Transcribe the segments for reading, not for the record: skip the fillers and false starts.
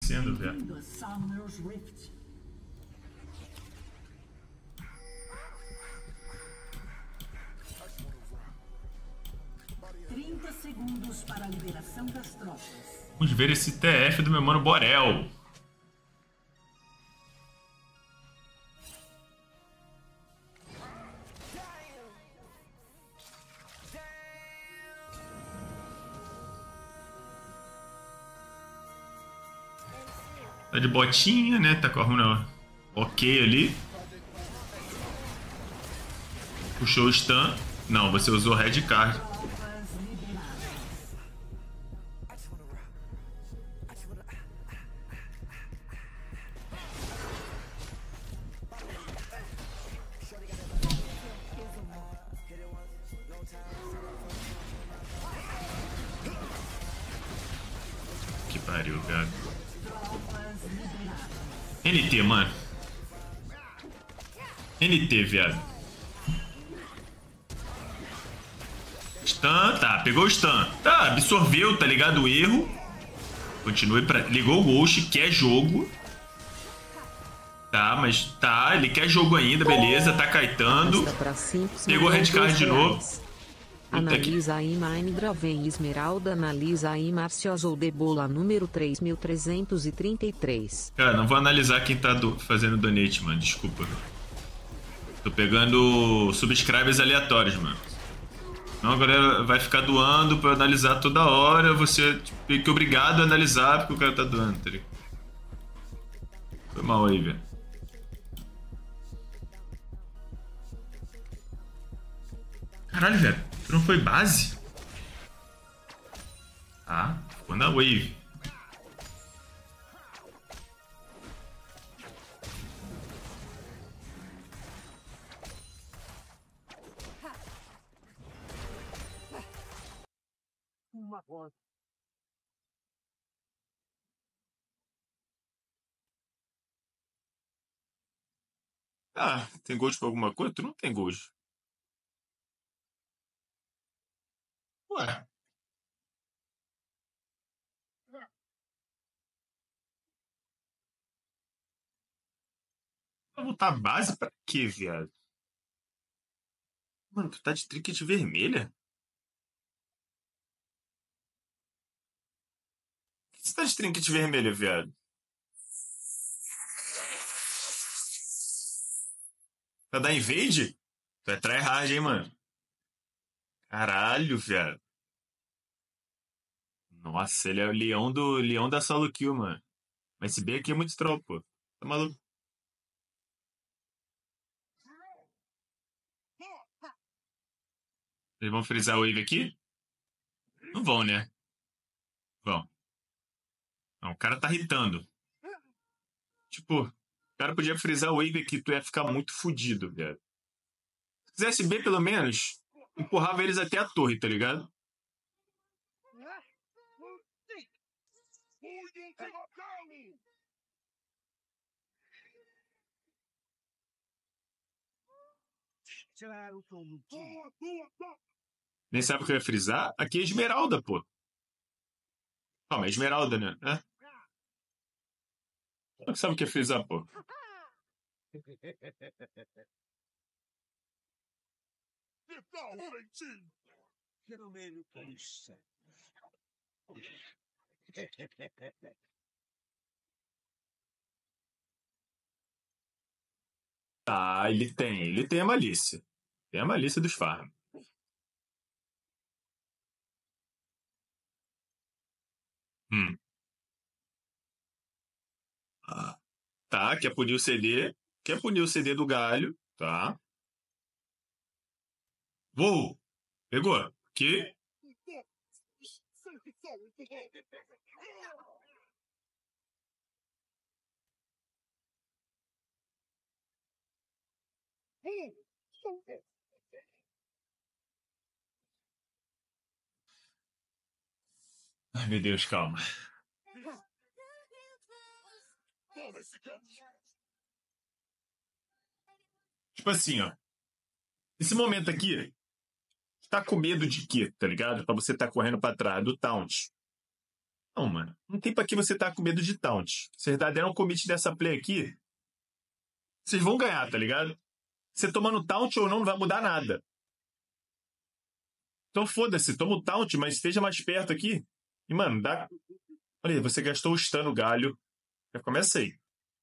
acontecendo, velho? Bem-vindo a Summer's Rift. Segundos para a liberação das tropas. Vamos ver esse TF do meu mano Borel. Tá de botinha, né? Tá com a runa ok ali. Puxou o stun. Não, você usou red card. Que pariu, velho. NT, mano. NT, viado. Stun, tá, pegou o stun. Tá, absorveu, tá ligado? O erro. Continue pra... Ligou o Ghost, quer jogo. Tá, mas tá, ele quer jogo ainda, beleza, tá caetando. Pegou red card de novo. Analisa aí Minecraft Esmeralda, analisa aí Marcioso de Bola número 3333. Cara, não vou analisar quem tá fazendo donate, mano, desculpa. Tô pegando subscribers aleatórios, mano. Não, a galera vai ficar doando pra eu analisar toda hora, você fica obrigado a analisar porque o cara tá doando, tá ligado? Foi mal aí, velho. Caralho, velho. Tu não foi base? Ah, ficou na wave. Ah, tem gold pra alguma coisa? Tu não tem gold. Ué. Vai botar base pra quê, viado? Mano, tu tá de trinket vermelha? Por que você tá de trinket vermelha, viado? Pra dar invade? Tu é tryhard, hein, mano? Caralho, viado. Nossa, ele é o leão da solo kill, mano. Mas esse B aqui é muito troll, pô. Tá maluco? Eles vão frisar a wave aqui? Não vão, né? Vão. Não, o cara tá hitando. Tipo, o cara podia frisar a wave aqui, tu ia ficar muito fudido, velho. Se quisesse B, pelo menos, empurrava eles até a torre, tá ligado? Nem sabe o que eu ia frisar? Aqui é esmeralda, pô. Calma, é esmeralda, né? É? Não sabe o que é frisar, pô. Ah, ele tem a malícia. Tem a malícia dos farm. Ah, tá, quer punir o CD. Quer punir o CD do galho, tá? Vou! Pegou. Que? Ai, meu Deus, calma. Tipo assim, ó. Esse momento aqui, tá com medo de quê, tá ligado? Pra você tá correndo pra trás do taunt. Não, mano. Não tem pra que você tá com medo de taunt. Vocês deram um commit dessa play aqui, vocês vão ganhar, tá ligado? Você tomando taunt ou não vai mudar nada. Então foda-se, toma o taunt, mas esteja mais perto aqui. E, mano, dá... Olha aí, você gastou o stun no galho. Já começa aí.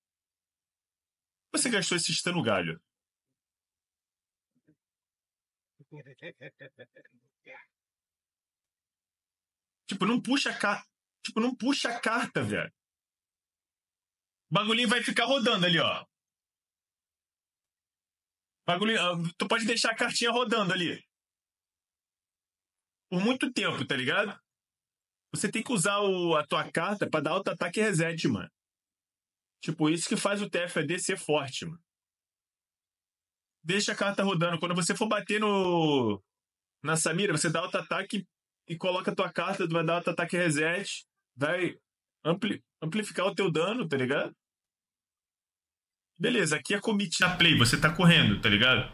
Você gastou esse stun no galho. Tipo, não puxa a carta. Tipo, não puxa a carta, velho. O bagulhinho vai ficar rodando ali, ó. Bagulhinho, tu pode deixar a cartinha rodando ali. Por muito tempo, tá ligado? Você tem que usar a tua carta pra dar auto-ataque e reset, mano. Tipo, isso que faz o TFAD ser forte, mano. Deixa a carta rodando. Quando você for bater na Samira, você dá auto-ataque e coloca a tua carta, tu vai dar auto-ataque e reset. Vai amplificar o teu dano, tá ligado? Beleza, aqui é commit na play, você tá correndo, tá ligado?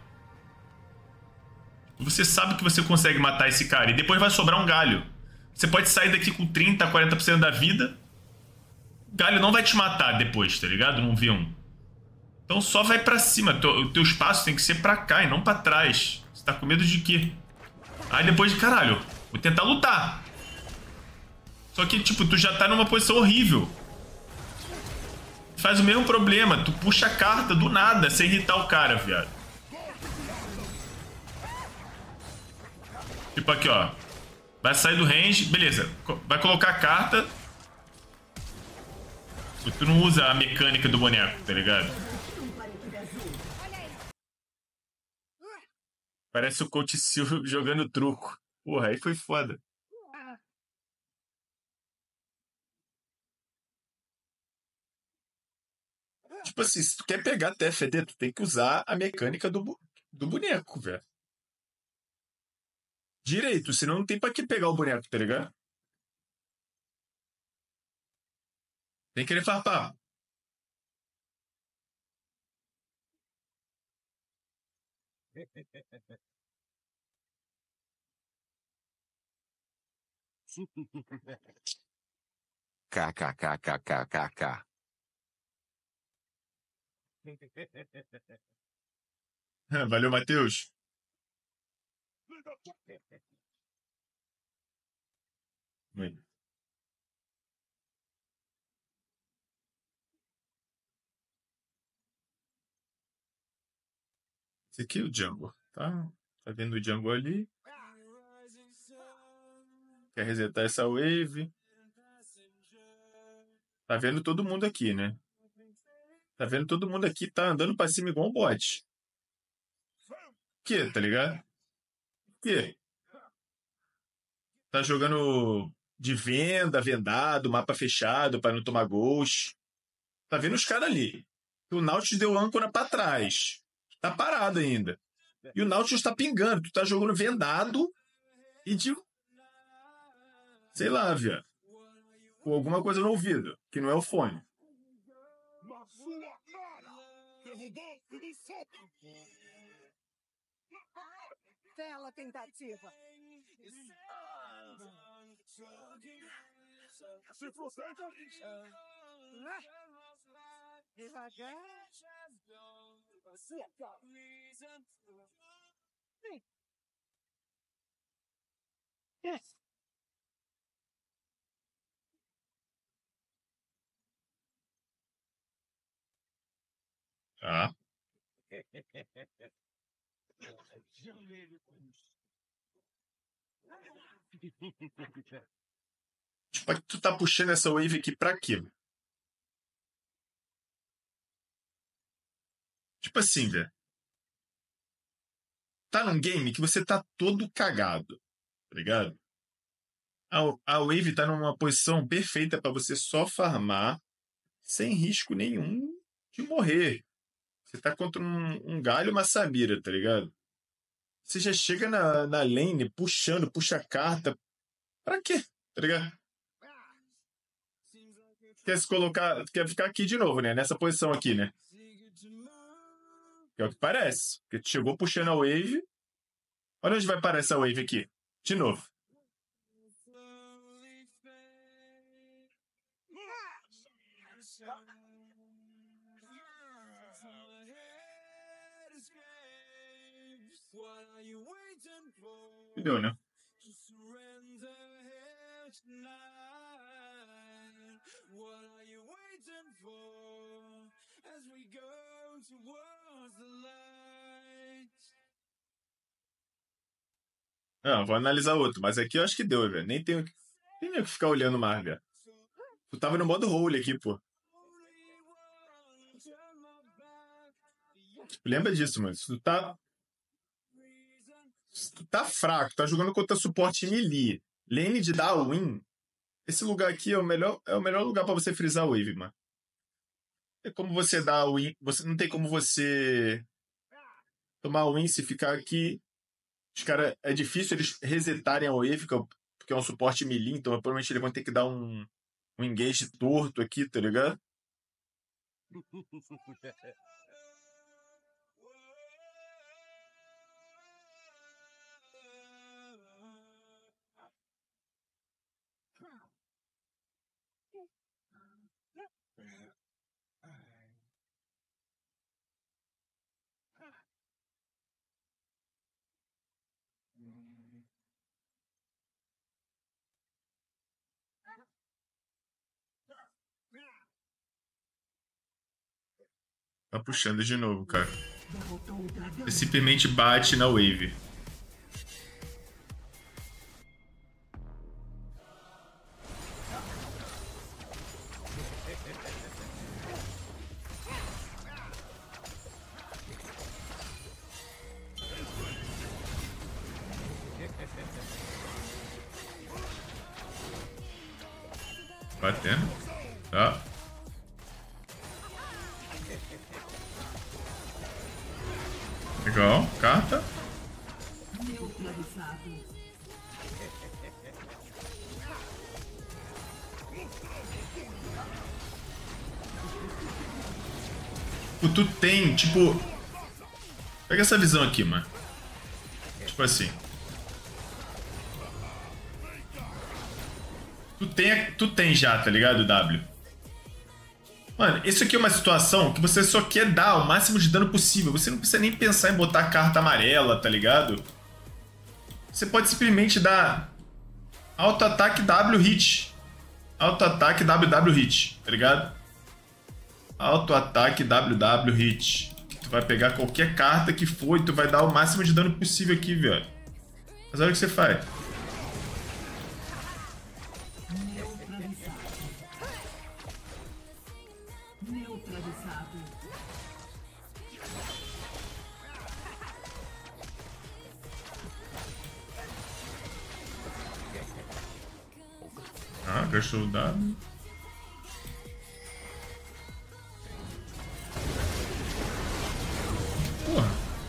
Você sabe que você consegue matar esse cara e depois vai sobrar um galho. Você pode sair daqui com 30, 40% da vida. O galho não vai te matar depois, tá ligado? Num V1. Então só vai pra cima. O teu espaço tem que ser pra cá e não pra trás. Você tá com medo de quê? Aí depois de caralho, vou tentar lutar. Só que, tipo, tu já tá numa posição horrível. Faz o mesmo problema. Tu puxa a carta do nada sem irritar o cara, viado. Tipo aqui, ó. Vai sair do range. Beleza. Vai colocar a carta. Tu não usa a mecânica do boneco, tá ligado? Parece o Coach Silvio jogando truco. Porra, aí foi foda. Tipo assim, se tu quer pegar TFD, tu tem que usar a mecânica do boneco, velho. Direito, senão não tem pra que pegar o boneco, tá ligado? Tem que querer farpar. KKKKKKK. Valeu, Matheus. Oi. Esse aqui é o Django, tá? Tá vendo o Django ali? Quer resetar essa wave? Tá vendo todo mundo aqui, né? Tá vendo todo mundo aqui, tá andando pra cima igual um bot. Que, tá ligado? Que? Tá jogando de venda, vendado, mapa fechado pra não tomar ghost. Tá vendo os caras ali. O Nautilus deu âncora pra trás. Tá parado ainda. E o Nautilus tá pingando. Tu tá jogando vendado e de... Sei lá, viado. Com alguma coisa no ouvido, que não é o fone. Bela tentativa. Se você... Devagar. Yes. Tá. Tipo, tu tá puxando essa wave aqui pra quê? Tipo assim, velho. Tá num game que você tá todo cagado, tá ligado? A wave tá numa posição perfeita pra você só farmar sem risco nenhum de morrer. Você tá contra um galho e uma Samira, tá ligado? Você já chega na lane puxando, puxa a carta. Pra quê? Tá ligado? Quer se colocar. Quer ficar aqui de novo, né? Nessa posição aqui, né? É o que parece. Porque tu chegou puxando a wave. Olha onde vai parar essa wave aqui. De novo. Deu, né? Não, vou analisar outro. Mas aqui eu acho que deu, velho. Nem tenho que ficar olhando mais, velho. Tu tava no modo role aqui, pô. Lembra disso, mano. Se tu tá fraco, tá jogando contra suporte melee, lane de dar win, esse lugar aqui é o melhor lugar pra você frisar a wave, mano. Não tem como você dar win, não tem como você tomar win se ficar aqui. Os caras, é difícil eles resetarem a wave, porque é um suporte melee, então provavelmente eles vão ter que dar um engage torto aqui, tá ligado? Tá puxando de novo, cara. Você simplesmente bate na wave. Batendo. Tá. Legal. Carta. Tu tem, tipo... Pega essa visão aqui, mano. Tipo assim. Tu tem já, tá ligado, W? Mano, isso aqui é uma situação que você só quer dar o máximo de dano possível. Você não precisa nem pensar em botar carta amarela, tá ligado? Você pode simplesmente dar auto-ataque W hit. Auto-ataque WW hit, tá ligado? Auto-ataque WW hit. Tu vai pegar qualquer carta que for e tu vai dar o máximo de dano possível aqui, velho. Mas olha o que você faz. Ah, gastou o dado. Porra.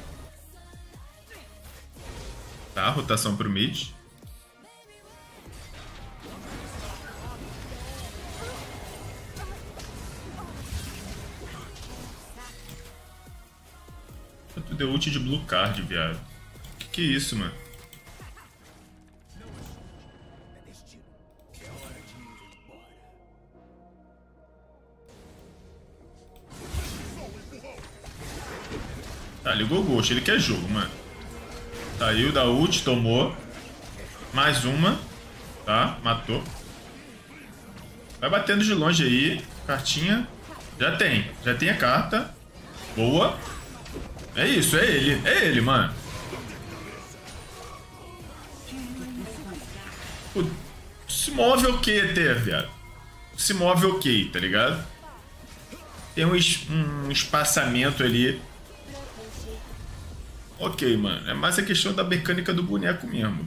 Tá, rotação pro mid. Tu deu ult de blue card, viado. Que é isso, mano? Tá, ligou o Ghost, ele quer jogo, mano. Saiu da ult, tomou. Mais uma. Tá, matou. Vai batendo de longe aí. Cartinha. Já tem a carta. Boa. É isso, é ele, mano. Pô, se move ok até, viado. Se move ok, tá ligado? Tem um espaçamento ali. Ok, mano. É mais a questão da mecânica do boneco mesmo.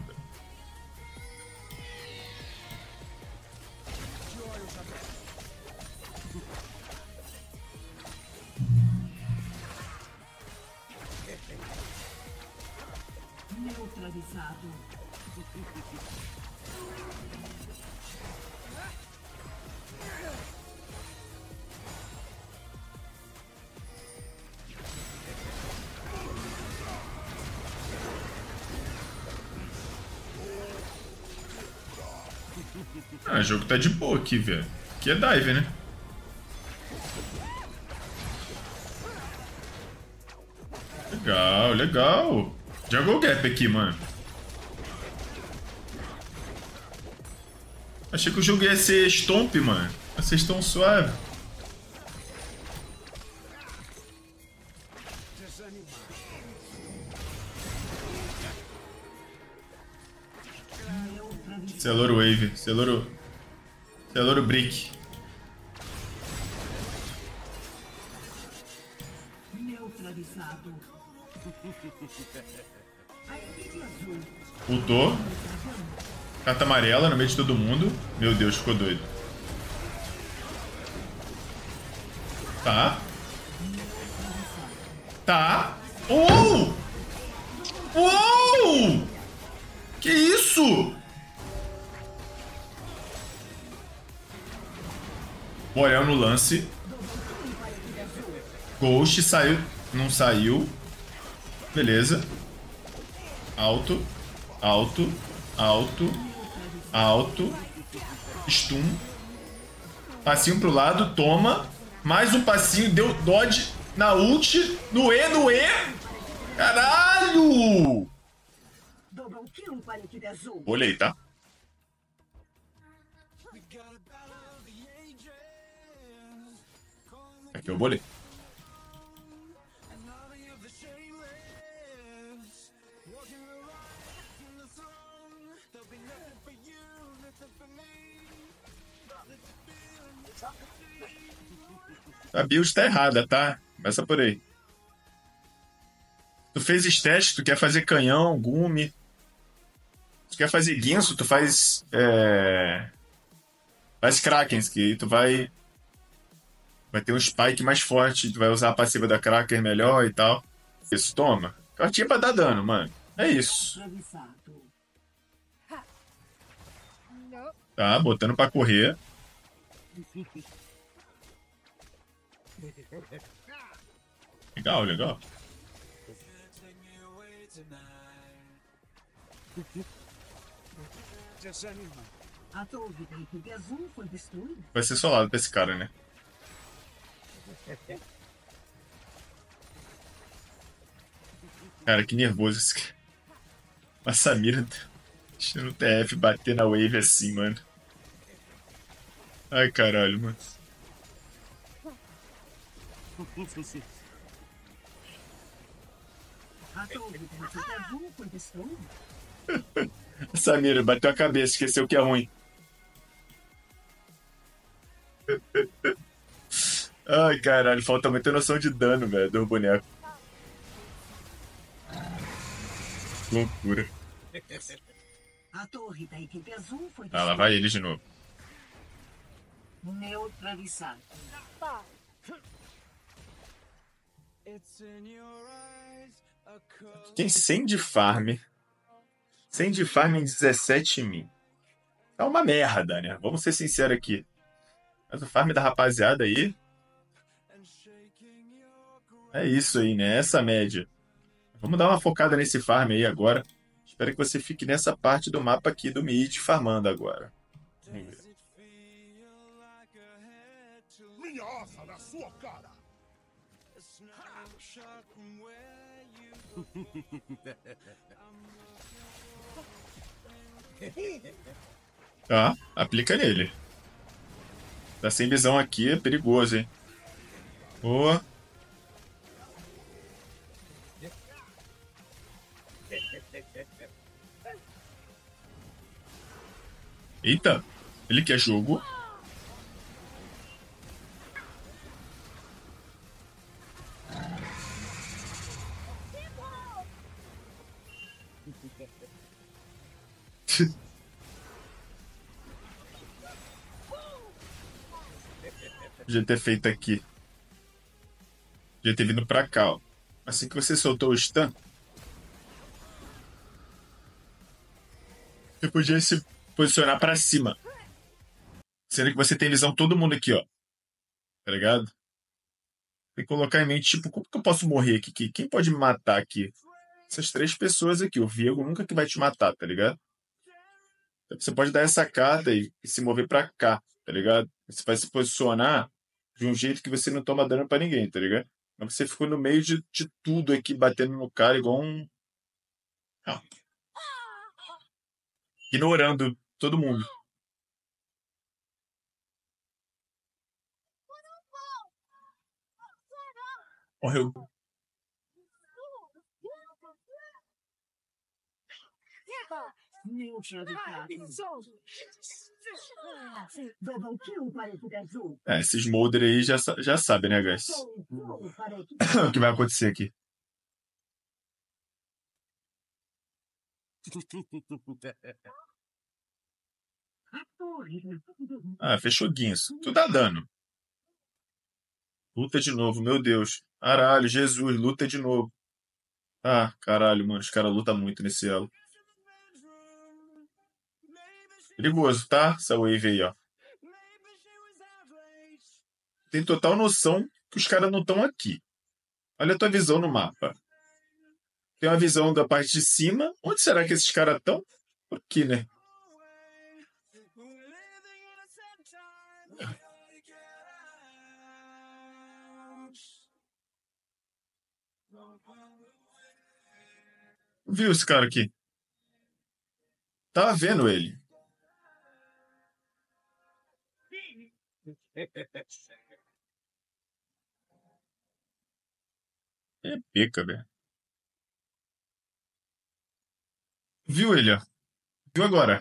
Neutralizado. Ah, o jogo tá de boa aqui, velho. Aqui é dive, né? Legal, legal. Jungle Gap aqui, mano. Achei que o jogo ia ser Stomp, mano. Vocês estão suave. Celor Wave. Celor Brick. Neutralizado. A equipe azul. Ultou. Carta amarela no meio de todo mundo. Meu Deus, ficou doido. Tá. Tá. Que isso? Borel no lance. Ghost saiu. Não saiu. Beleza. Alto. Stun. Passinho pro lado. Toma. Mais um passinho. Deu dodge na ult. No E. Caralho! Double kill para a equipe azul. Olhei, tá? Aqui eu bolei. A build tá errada, tá? Começa por aí. Tu fez estética, tu quer fazer canhão, gume. Tu quer fazer guinso, tu faz... Faz Krakens, que tu vai... Vai ter um spike mais forte, tu vai usar a passiva da Kraken melhor e tal. Isso, toma. Cartinha pra dar dano, mano. É isso. Tá, botando pra correr. Legal. A torre da equipe azul foi destruída. Vai ser solado pra esse cara, né? Cara, que nervoso esse cara. A Samira deixando o TF bater na wave assim, mano. Ai, caralho, mano. A torre da equipe azul foi destruída. A Samira bateu a cabeça, esqueceu que é ruim. Ai, caralho, falta muita noção de dano, velho, do boneco. Loucura. A torre da equipe azul foi Ah, lá vai ele de novo. neutralizado. Tem 100 de farm. 100 de farm em 17 mil. Tá uma merda, né? Vamos ser sinceros aqui. Mas o farm da rapaziada aí... É isso aí, né? Essa média. Vamos dar uma focada nesse farm aí agora. Espero que você fique nessa parte do mapa aqui do Mid farmando agora. Vamos ver. Minha asa na sua cara! Tá, aplica nele. Tá sem visão aqui, é perigoso, hein? Boa. Eita, ele quer jogo. Podia ter feito aqui. Podia ter vindo pra cá, ó. Assim que você soltou o stun, você podia se posicionar pra cima. Sendo que você tem visão todo mundo aqui, ó. Tá ligado? Tem que colocar em mente, tipo, como que eu posso morrer aqui? Quem pode me matar aqui? Essas 3 pessoas aqui. O Viego nunca que vai te matar, tá ligado? Você pode dar essa carta e se mover pra cá, tá ligado? Você vai se posicionar de um jeito que você não toma dano pra ninguém, tá ligado? Mas você ficou no meio de tudo aqui, batendo no cara igual um. Ah, ignorando todo mundo. Morreu. Double kill para a equipe azul. Esses Smolder aí já sabem, né, guys? Gol para a equipe O que vai acontecer aqui. Fechou guinso. Tu dá dano. Luta de novo, meu Deus. Caralho, Jesus, luta de novo. Caralho, mano, os caras lutam muito nesse elo. Perigoso, tá? Essa wave aí, ó. Tem total noção que os caras não estão aqui. Olha a tua visão no mapa. Tem uma visão da parte de cima. Onde será que esses caras estão? Por aqui, né? Viu esse cara aqui? Tava vendo ele. É pica, velho. Viu ele, ó. Viu agora?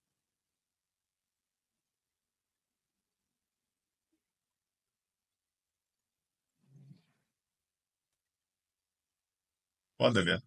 Foda, velho.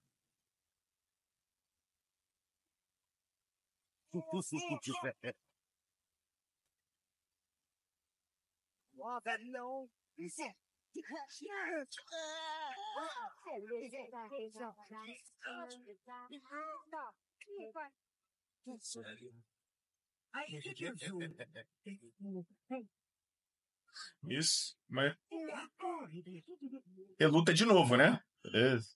Isso, mas é luta de novo, né? Beleza.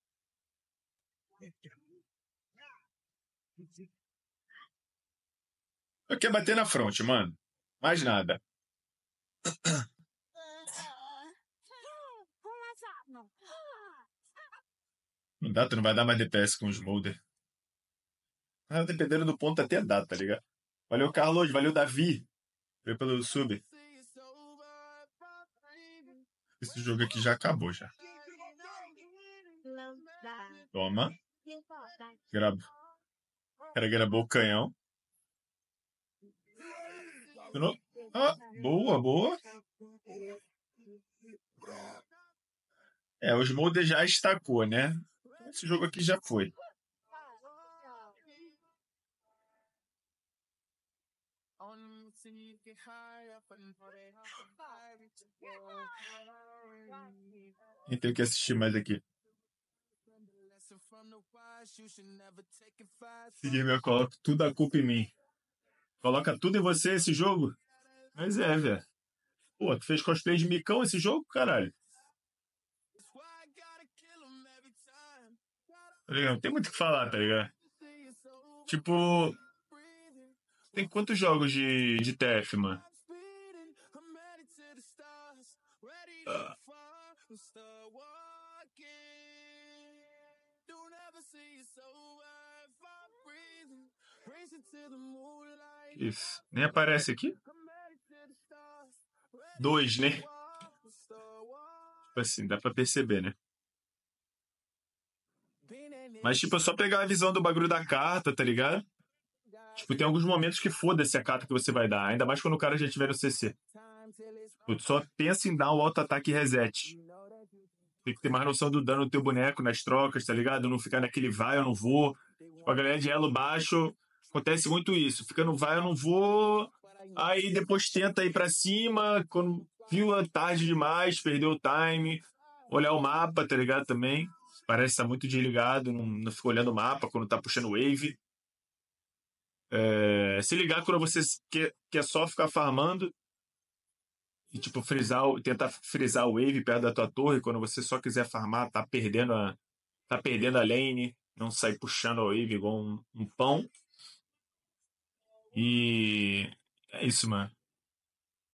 Eu quero bater na fronte, mano. Mais nada. Não dá, tu não vai dar mais DPS com os Smolder. Dependendo do ponto até dá, tá ligado? Valeu, Carlos. Valeu, Davi. Veio pelo sub. Esse jogo aqui já acabou, já. Toma. Graba. O cara gravou o canhão. Boa, boa. O Smolder já estacou, né? Esse jogo aqui já foi. E tem que assistir mais aqui. Guilherme, eu coloco tudo a culpa em mim. Coloca tudo em você esse jogo? Mas velho. Pô, tu fez cosplay de micão esse jogo, caralho? Tá ligado? Não tem muito o que falar, tá ligado? Tipo, tem quantos jogos de TF, mano? Isso. Nem aparece aqui? 2, né? Tipo assim, dá pra perceber, né? Mas, tipo, é só pegar a visão do bagulho da carta, tá ligado? Tipo, tem alguns momentos que foda-se a carta que você vai dar. Ainda mais quando o cara já tiver no CC. Tu só pensa em dar um auto-ataque e reset. Tem que ter mais noção do dano do teu boneco nas trocas, tá ligado? Não ficar naquele vai, eu não vou. Tipo, a galera de elo baixo, acontece muito isso. Fica no vai, eu não vou. Aí depois tenta ir pra cima. Quando viu tarde demais, perdeu o time. Olhar o mapa, tá ligado? Também. Parece estar muito desligado, não fica olhando o mapa quando tá puxando wave. Se ligar quando você quer só ficar farmando e tipo tentar frisar o wave perto da tua torre quando você só quiser farmar, tá perdendo a lane, não sair puxando a wave igual um pão. E é isso, mano.